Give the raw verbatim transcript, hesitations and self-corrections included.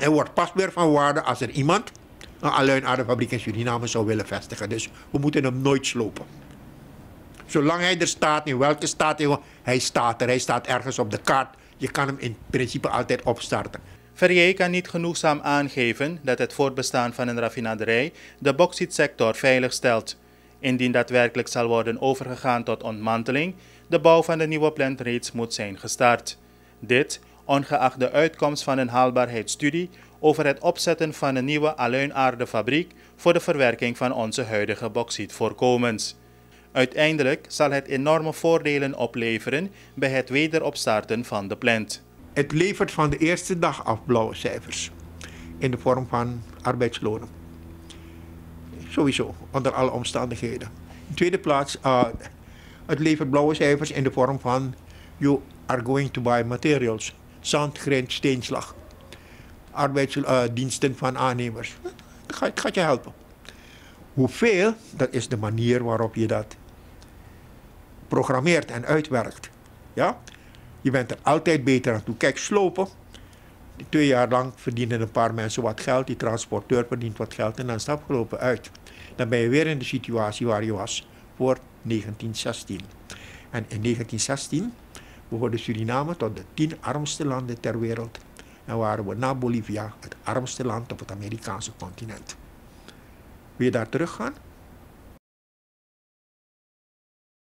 hij wordt pas weer van waarde als er iemand een aluinaardenfabriek in Suriname zou willen vestigen. Dus we moeten hem nooit slopen. Zolang hij er staat, in welke staat hij, hij staat er. Hij staat ergens op de kaart. Je kan hem in principe altijd opstarten. Verrier kan niet genoegzaam aangeven dat het voortbestaan van een raffinaderij de bauxietsector veilig stelt. Indien daadwerkelijk zal worden overgegaan tot ontmanteling, de bouw van de nieuwe plant reeds moet zijn gestart. Dit ongeacht de uitkomst van een haalbaarheidsstudie over het opzetten van een nieuwe aluinaardenfabriek voor de verwerking van onze huidige bauxietvoorkomens. Uiteindelijk zal het enorme voordelen opleveren bij het wederopstarten van de plant. Het levert van de eerste dag af blauwe cijfers in de vorm van arbeidslonen. Sowieso, onder alle omstandigheden. In de tweede plaats, uh, het levert blauwe cijfers in de vorm van you are going to buy materials. Zand, grind, steenslag. Arbeidsdiensten uh, van aannemers. Het gaat, het gaat je helpen. Hoeveel, dat is de manier waarop je dat programmeert en uitwerkt. Ja? Je bent er altijd beter aan toe. Kijk, slopen. Twee jaar lang verdienen een paar mensen wat geld. Die transporteur verdient wat geld en dan is het afgelopen uit. Dan ben je weer in de situatie waar je was voor negentien zestien. En in negentien zestien behoorde Suriname tot de tien armste landen ter wereld. En waren we na Bolivia het armste land op het Amerikaanse continent. Wil je daar teruggaan?